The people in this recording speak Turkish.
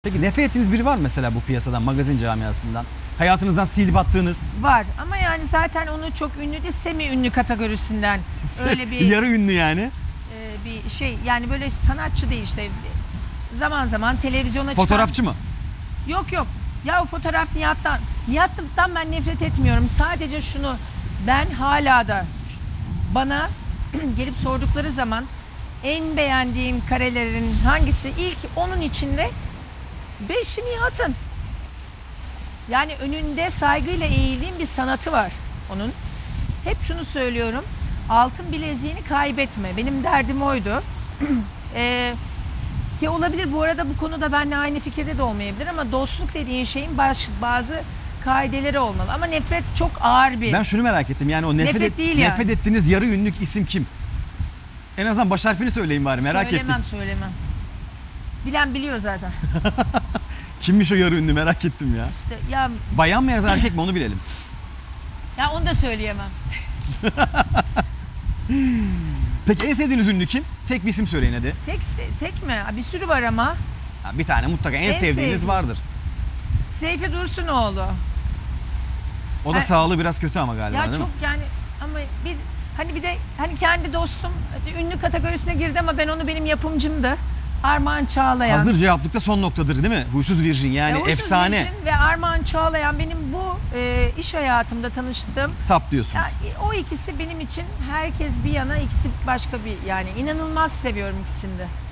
Peki nefret ettiğiniz biri var mı mesela bu piyasadan, magazin camiasından? Hayatınızdan silip attığınız? Var ama yani zaten onu çok ünlü değil, semi ünlü kategorisinden öyle bir Yarı ünlü yani. bir şey, yani böyle sanatçı değil işte, zaman zaman televizyona çıkan. Fotoğrafçı mı? Yok yok ya, o fotoğraf Nihat'tan ben nefret etmiyorum, sadece şunu, ben hala da bana gelip sordukları zaman en beğendiğin karelerin hangisi, ilk onun içinde 5'i Nihat'ın. Yani önünde saygıyla eğildiğim bir sanatı var onun. Hep şunu söylüyorum, altın bileziğini kaybetme. Benim derdim oydu. Ki olabilir bu arada, bu konuda benimle aynı fikirde de olmayabilir ama dostluk dediğin şeyin bazı kaideleri olmalı. Ama nefret çok ağır bir. Ben şunu merak ettim, yani o Nefret değil yani. nefret ettiğiniz yarı ünlük isim kim? En azından baş harfini söyleyin bari, merak ettim. Söylemem. Bilen biliyor zaten. Kimmiş o yarı ünlü, merak ettim ya. İşte ya. Bayan mı yoksa erkek mi, onu bilelim. Ya onu da söyleyemem. Peki en sevdiğiniz ünlü kim? Tek bir isim söyleyin hadi. Tek mi? Bir sürü var ama. Ha, bir tane mutlaka en sevdiğiniz sevdiğim vardır. Seyfi Dursunoğlu. O da sağlığı biraz kötü ama galiba, Ya değil çok mi? yani, ama bir de kendi dostum ünlü kategorisine girdi ama benim yapımcımdı. Armağan Çağlayan. Hazır cevaplıkta son noktadır değil mi? Huysuz Virgin yani Huysuz efsane. Virgin ve Armağan Çağlayan benim bu iş hayatımda tanıştığım. Tap diyorsunuz. Yani o ikisi benim için, herkes bir yana, ikisi başka bir, yani inanılmaz seviyorum ikisini de.